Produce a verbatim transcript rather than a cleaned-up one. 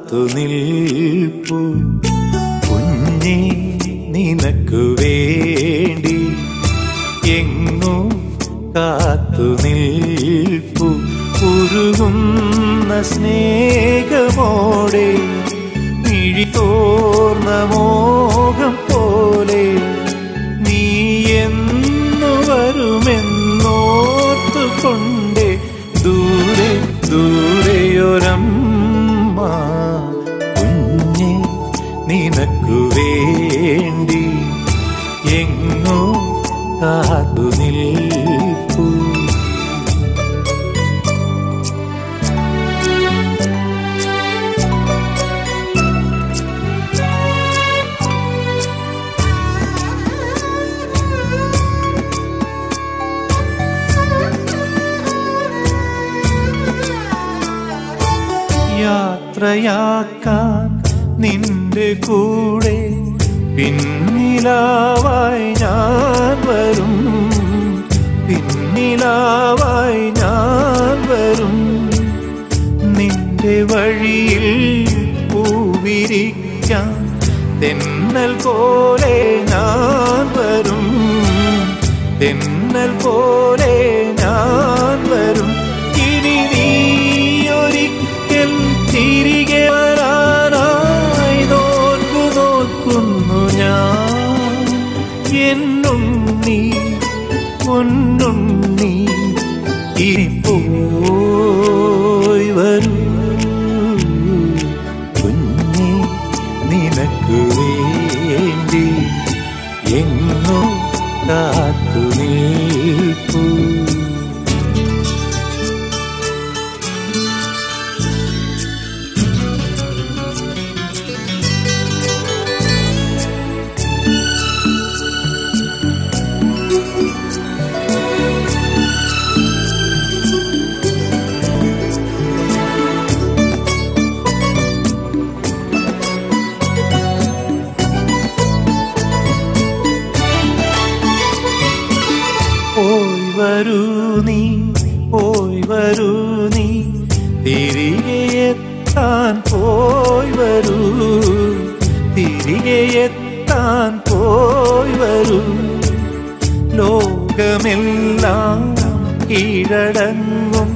കാത്തു നിൽപ്പു കുഞ്ഞേ നിനക്കു വേണ്ടി എങ്ങോ കാത്തു നിൽപ്പു ഉരുകുന്ന സ്നേഹമോടെ മിഴി തോർന്ന മോഹം പോലെ നീ എന്നു വരുമെന്നോർത്തുകൊണ്ടേ ദൂരെ ദൂരെയൊരമ്മ കുഞ്ഞേ നിനക്കു വേണ്ടി എങ്ങോ കാത്തു നിൽപ്പു. യാത്രയാക്കാൻ നിന്റെ കൂടെ പിന്നിലാവായി ഞാൻ വരും, പിന്നിലാവായി ഞാൻ വരും. നിന്റെ വഴിയിൽ പൂവിരിക്കാൻ തെന്നൽ പോലെ ഞാൻ വരും, തെന്നൽ പോലെ ഞാൻ വരും. ഇനി നീ ഒരിക്കൽ തിരികെ വരാനായി നോക്കു നോക്കുന്നു ഞാൻ. എന്നുണ്ണി പൊന്നുണ്ണി ഇനി പോയി വരൂ കുഞ്ഞേ നിനക്കു വേണ്ടി എങ്ങോ കാത്തു നിൽപ്പു. പോയി വരൂ നീ, പോയി വരൂ നീ, തിരികെ എത്താൻ പോയി വരൂ, തിരികെ എത്താൻ പോയി വരൂ. ലോകമെല്ലാം കീഴടങ്ങും